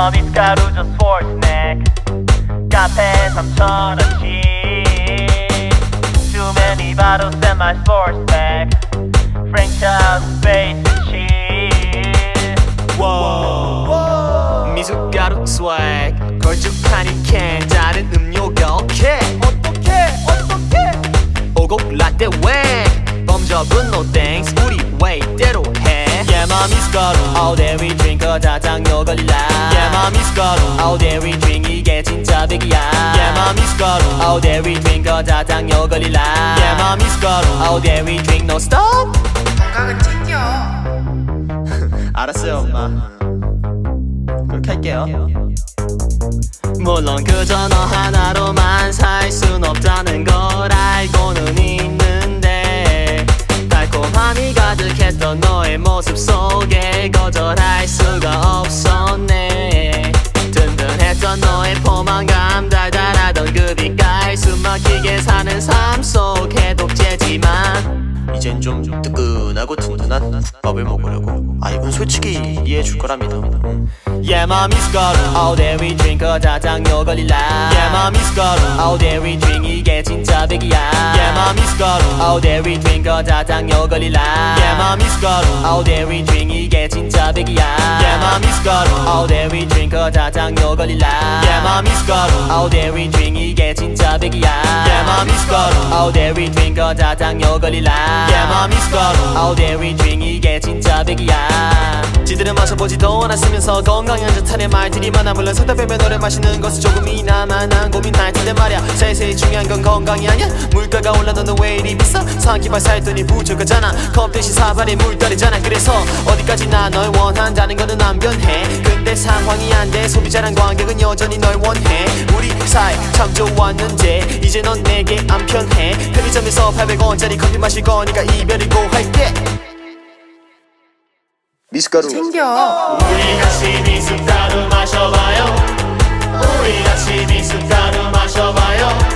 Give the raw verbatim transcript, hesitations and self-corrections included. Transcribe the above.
뭐 미숫가루 저 스포츠넥 카페 삼천 원씩 Too many bottles and my sports bag French house space and chill Wow 미숫가루 swag 걸쭉하니 캔 다른 음료가 오케이 어떡해 어떡해 오곡 라떼 웩 범접은 no thanks 우리 웨이대로 해 Yeah my 미숫가루 All day we drink 저장요 걸릴라 Yeah my 미숫가루 All day we drink 이게 진짜 백이야 Yeah my 미숫가루 All day we drink 저장요 걸릴라 Yeah my 미숫가루 All day we drink no stop 건강은 챙겨. 알았어요 엄마 그렇게 할게요 물론 그저 너 하나로만 살 순 없다는 걸 알고는 있는데 달콤함이 가득했던 너의 모습 속에 거절할 수가 없었네 든든했던 너의 포만감 달달하던 그 빛깔 숨막히게 사는 삶 속 해독제지만 이젠 좀 뜨끈하고 든든한 국밥을 먹으려고 아 이건 솔직히 이해해줄 거랍니다 음. Yeah my 미숫가루 All day we drink 저장요 걸릴라 Yeah my 미숫가루 All day we drink 이게 진짜 백이야 Yeah my 미숫가루 All day we drink 저장요 걸릴라 Yeah my 미숫가루 All day we drink 이게 진짜 백이야 Yeah my 미숫가루 All day we drink 저장요 걸릴라 Yeah my 미숫가루 All day we drink 이게 진짜 백이야 Yeah my 미숫가루 All day we drink 저장요 걸릴라 Yeah my 미숫가루 All day we drink 이게 진짜 백이야 지들은 마셔보지도 않았으면서 건강한 듯한의 말들이 많아 물론 섞다 빼면 오래 마시는 것은 조금이나마 난 고민할 텐데 말야 세세히 중요한 건 건강이 아니야 물가가 올라 너는 왜 이리 비싸 삼키발 살돈이 부족하잖아 컵 대신 사발이 물떨이잖아 그래서 어디까지나 널 원한다는 거는 안 변해 근데 상황이 안 돼 소비자랑 관객은 여전히 널 원해 우리 사이 참 좋았는데 이제 넌 내게 안 편해 편의점에서 팔백 원짜리 커피 마실 거니까 이별이고 할게 미숫가루 챙겨. 우리 같이 미숫가루 마셔봐요 우리 같이 미숫가루 마셔봐요